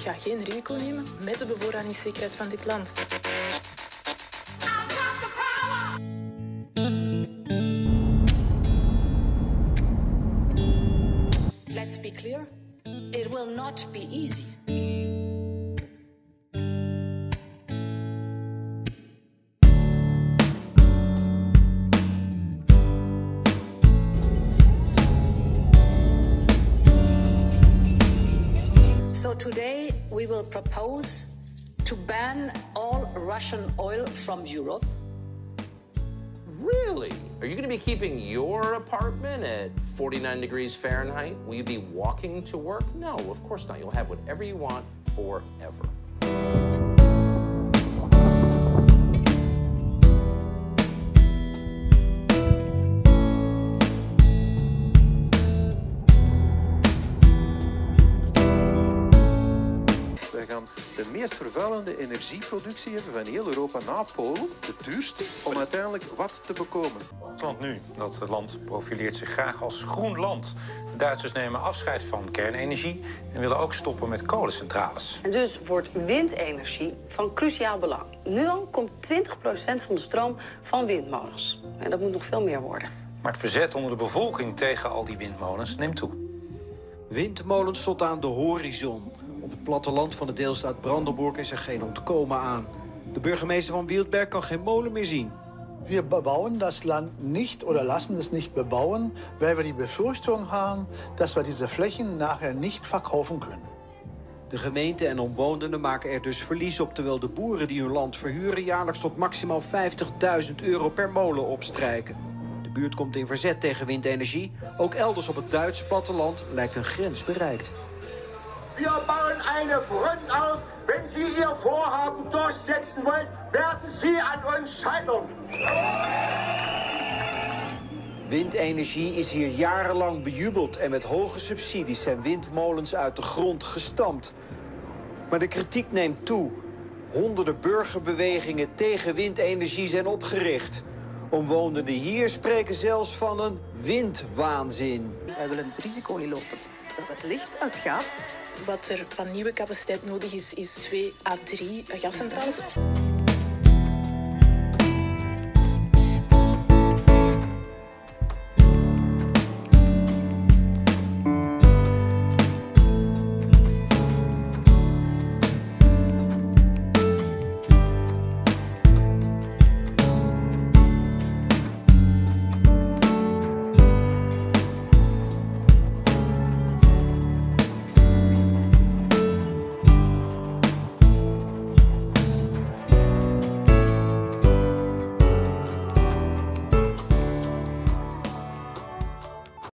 ga geen risico nemen met de bevoorradingszekerheid van dit land. Let's be clear, it will not be easy. So today we will propose to ban all Russian oil from Europe. Really? Are you going to be keeping your apartment at 49 degrees Fahrenheit? Will you be walking to work? No, of course not. You'll have whatever you want forever. Wij gaan de meest vervuilende energieproductie hebben van heel Europa na Polen. De duurste om uiteindelijk wat te bekomen. Land nu. Dat land profileert zich graag als groen land. De Duitsers nemen afscheid van kernenergie en willen ook stoppen met kolencentrales. En dus wordt windenergie van cruciaal belang. Nu al komt 20% van de stroom van windmolens. En dat moet nog veel meer worden. Maar het verzet onder de bevolking tegen al die windmolens neemt toe. Windmolens tot aan de horizon. Op het platteland van de deelstaat Brandenburg is er geen ontkomen aan. De burgemeester van Wildberg kan geen molen meer zien. Wir bebauen das Land nicht oder lassen es nicht bebauen, weil wir die Befürchtung haben, dass wir diese Flächen nachher nicht verkaufen können. De gemeente en omwonenden maken er dus verlies op, terwijl de boeren die hun land verhuren jaarlijks tot maximaal €50.000 per molen opstrijken. De buurt komt in verzet tegen windenergie. Ook elders op het Duitse platteland lijkt een grens bereikt. Wir bauen eine Front auf. Wenn Sie Ihr Vorhaben durchsetzen wollen, werden Sie an uns scheitern. Windenergie is hier jarenlang bejubeld en met hoge subsidies zijn windmolens uit de grond gestampt. Maar de kritiek neemt toe. Honderden burgerbewegingen tegen windenergie zijn opgericht. Omwonenden hier spreken zelfs van een windwaanzin. Wij willen het risico niet lopen dat het licht uitgaat. Wat er van nieuwe capaciteit nodig is 2 à 3 gascentrales.